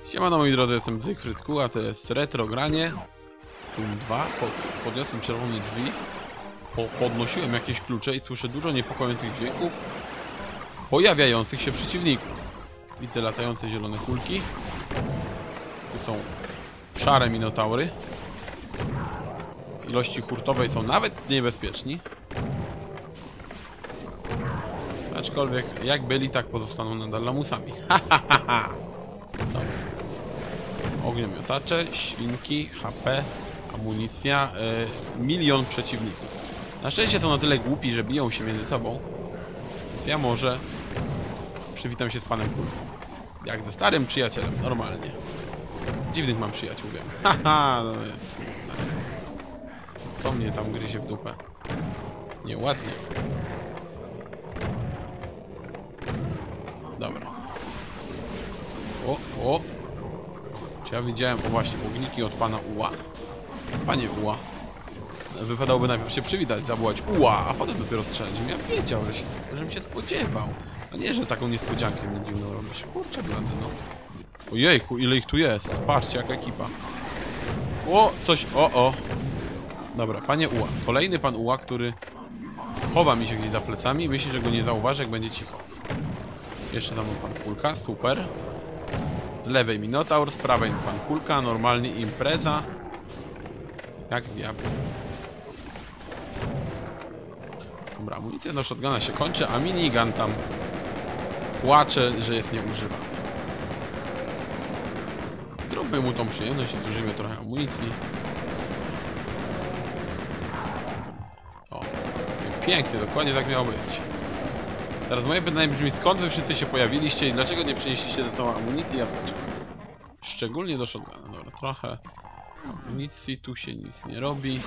Siemano moi drodzy, jestem Bzyk Frytku, a to jest retro granie Doom 2. Podniosłem czerwone drzwi, podnosiłem jakieś klucze i słyszę dużo niepokojących dźwięków pojawiających się przeciwników. Widzę latające zielone kulki. Tu są szare minotaury. W ilości hurtowej są nawet niebezpieczni. Aczkolwiek jak byli, tak pozostaną nadal lamusami. Ha ha ha ha! Dobra. Ogniomiotacze, świnki, HP, amunicja, milion przeciwników. Na szczęście są na tyle głupi, że biją się między sobą. Więc ja może przywitam się z panem Kulką. Jak ze starym przyjacielem, normalnie. Dziwnych mam przyjaciół, wiem. Haha, no jest. To mnie tam gryzie w dupę. Nieładnie. Dobra. O! Czy ja widziałem, o właśnie, ogniki od pana Uła. Panie Uła. Wypadałoby najpierw się przywitać, zawołać Uła, a potem dopiero strzelać. Ja wiedział, żebym się spodziewał. A nie, że taką niespodziankę mi dziwną robisz. Kurczę blady, no. Ojejku, ile ich tu jest. Patrzcie, jaka ekipa. O, coś, o. Dobra, panie Uła. Kolejny pan Uła, który chowa mi się gdzieś za plecami i myśli, że go nie zauważy, jak będzie cicho. Jeszcze za mną pan Kulka, super. Z lewej Minotaur, z prawej pan Kulka, normalnie impreza. Jak diabli. Dobra, amunicja do shotguna się kończy, a minigun tam płacze, że jest nieużywany. Zróbmy mu tą przyjemność i zużyjmy trochę amunicji. O, pięknie, dokładnie tak miało być. Teraz moje pytanie brzmi, skąd wy wszyscy się pojawiliście i dlaczego nie przynieśliście ze sobą amunicji i apteczek? Szczególnie do shotguna. Dobra, trochę amunicji, tu się nic nie robi.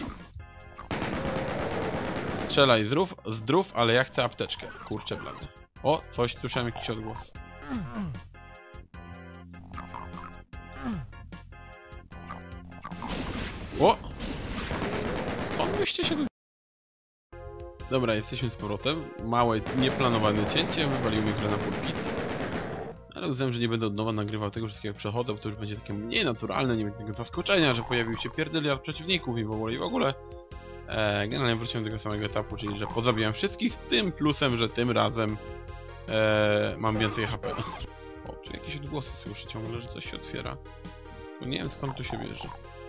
Strzelaj zdrów, ale ja chcę apteczkę. Kurczę blady. O, coś, słyszałem jakiś odgłos. O! Skąd byście się tu... Dobra, jesteśmy z powrotem. Małe, nieplanowane cięcie, wywalił mi grę na pulpit. Ale uznałem, że nie będę od nowa nagrywał tego wszystkiego, jak przechodzę, bo to już będzie takie mniej naturalne, nie będzie tego zaskoczenia, że pojawił się pierdyliard przeciwników i w ogóle. Generalnie wróciłem do tego samego etapu, czyli że pozabijam wszystkich, z tym plusem, że tym razem mam więcej HP. O, czy jakieś odgłosy słyszę ciągle, że coś się otwiera. Bo nie wiem, skąd tu się bierze.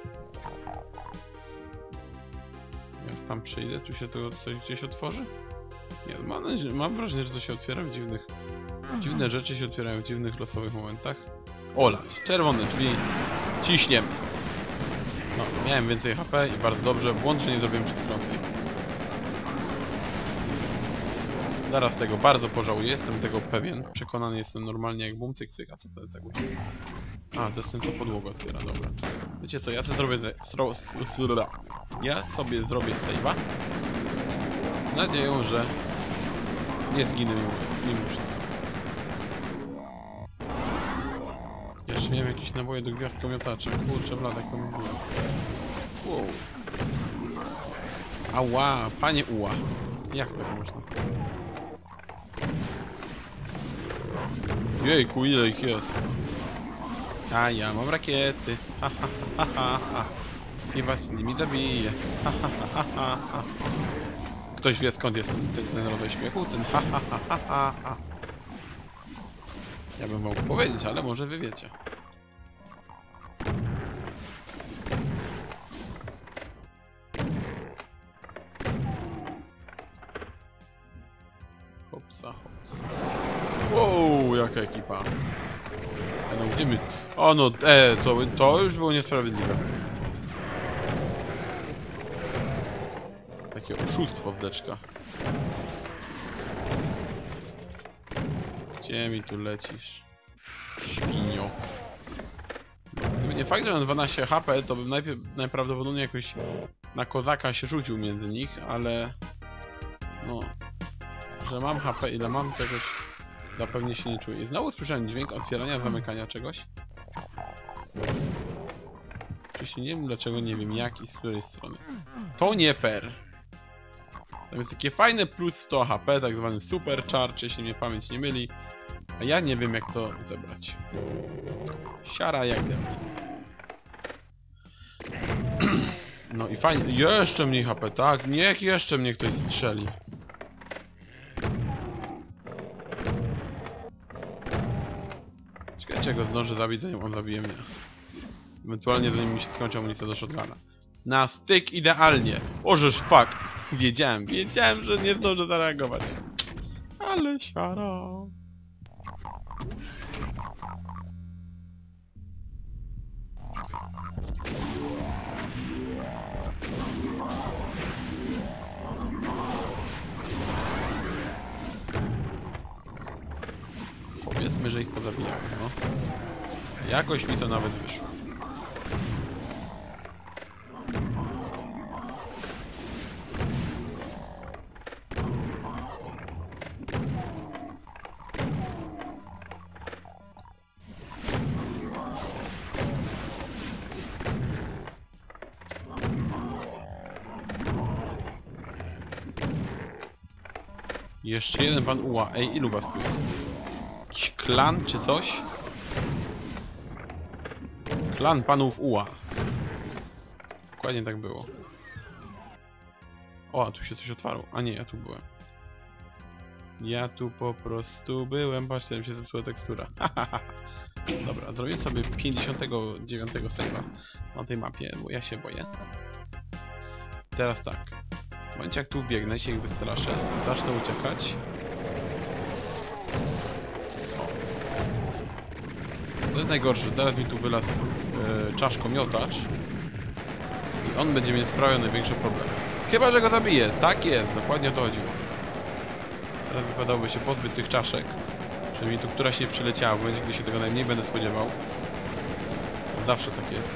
Jak tam przyjdę, tu się to coś gdzieś otworzy? Nie, mam wrażenie, że to się otwiera w dziwnych... Dziwne rzeczy się otwierają w dziwnych, losowych momentach. Ola, czerwone drzwi. Ciśniemy. No, miałem więcej HP i bardzo dobrze, włącznie zrobiłem przed chwilą save. Zaraz tego bardzo pożałuję, jestem tego pewien. Przekonany jestem normalnie jak bum, cyk, cyk. A co to jest za guzik? A, to jest ten, co podłogę otwiera, dobra. Wiecie co, ja sobie zrobię save'a. Z nadzieją, że nie zginę mimo wszystko. Jeszcze miałem jakieś naboje do gwiazdkomiotacza. Kurczę blada, jak to mi było. Wow. Ała, panie Uła. Jak tak można? Jejku, ile ich jest? A ja mam rakiety. Ha ha ha ha ha. I was nimi zabiję. Ha ha ha ha ha. Ktoś wie, skąd jest ten rodzaj śmiechu? Ten ha ha ha ha ha ha. Ja bym mógł powiedzieć, ale może wy wiecie. Hopsa, hopsa. Wow, jaka ekipa. No gdzie my... O no, to już było niesprawiedliwe. Takie oszustwo w deczkach. Gdzie mi tu lecisz? Świnio. Gdyby nie fakt, że mam 12 HP, to bym najprawdopodobniej jakoś na kozaka się rzucił między nich, ale... No... Że mam HP, ile mam, czegoś zapewne się nie czuję. I znowu słyszałem dźwięk otwierania, zamykania czegoś. Oczywiście nie wiem dlaczego, nie wiem jak i z której strony. To nie fair. To jest takie fajne plus 100 HP, tak zwany super charge, jeśli mnie pamięć nie myli. A ja nie wiem jak to zebrać. Siara jak debil. No i fajnie. Jeszcze mniej HP, tak? Niech jeszcze mnie ktoś strzeli. Czekajcie, ja go zdążę zabić, zanim on zabije mnie. Ewentualnie zanim mi się skończy amunicja do shotguna. Na styk idealnie. Ożeż fuck. Wiedziałem, że nie zdążę zareagować. Ale siara. Powiedzmy, że ich pozabijałem, no. Jakoś mi to nawet wyszło. Jeszcze jeden pan uła. Ej, ilu was tu jest? Jakiś klan czy coś? Klan panów uła. Dokładnie tak było. O, a tu się coś otwarło. A nie, ja tu byłem. Ja tu po prostu byłem. Patrzcie, mi się zepsuła tekstura. Dobra, zrobię sobie 59 save'a na tej mapie, bo ja się boję. Teraz tak. W momencie jak tu biegnę, się ich wystraszę, zacznę uciekać. O. To jest najgorsze, teraz mi tu wylazł czaszkomiotacz i on będzie mi sprawiał największe problemy. Chyba że go zabiję, tak jest, dokładnie o to chodziło. Teraz wypadałoby się pozbyć tych czaszek, żeby mi tu któraś nie przyleciała, w momencie gdy się tego najmniej będę spodziewał. Zawsze tak jest.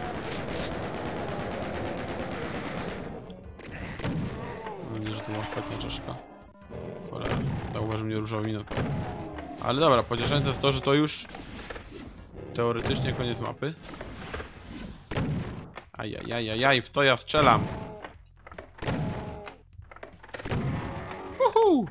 Że to była ostatnia czaszka. Cholera, zauważył mnie różową minutę. Ale dobra, pocieszające jest to, że to już teoretycznie koniec mapy. Ajajajajaj, w to ja strzelam! Uhu!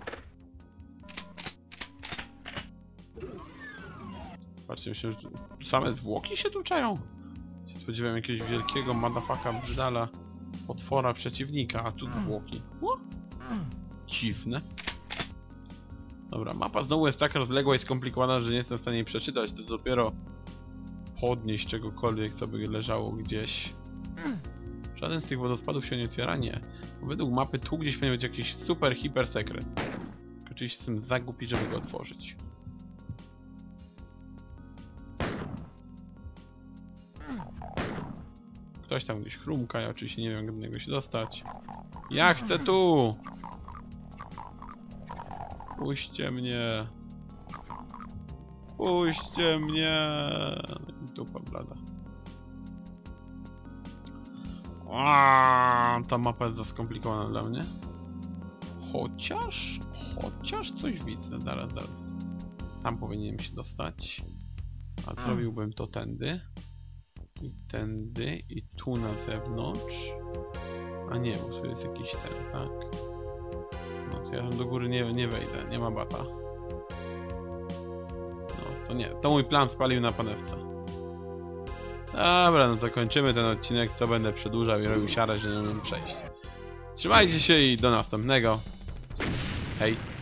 Patrzcie, myślę, że tu same zwłoki się tu czają. Się spodziewałem jakiegoś wielkiego motherfucka brzydala, potwora przeciwnika, a tu zwłoki. Dziwne. Dobra, mapa znowu jest tak rozległa i skomplikowana, że nie jestem w stanie jej przeczytać, to dopiero podnieść czegokolwiek, co by leżało gdzieś. Żaden z tych wodospadów się nie otwiera, nie. Bo według mapy tu gdzieś powinien być jakiś super, hiper sekret. Oczywiście jestem za głupi, żeby go otworzyć. Ktoś tam gdzieś chrumka, ja oczywiście nie wiem, jak do niego się dostać. Ja chcę tu! Puśćcie mnie! Puśćcie mnie! Dupa blada. Ta mapa jest za skomplikowana dla mnie. Chociaż coś widzę. Zaraz. Tam powinienem się dostać. A zrobiłbym to tędy. I tędy. I tu na zewnątrz. A nie, bo tu jest jakiś ten, tak? No to ja do góry nie wejdę. Nie ma bata. No to nie. To mój plan spalił na panewce. Dobra, no to kończymy ten odcinek, co będę przedłużał i robił siarę, że nie umiem przejść. Trzymajcie się i do następnego. Hej.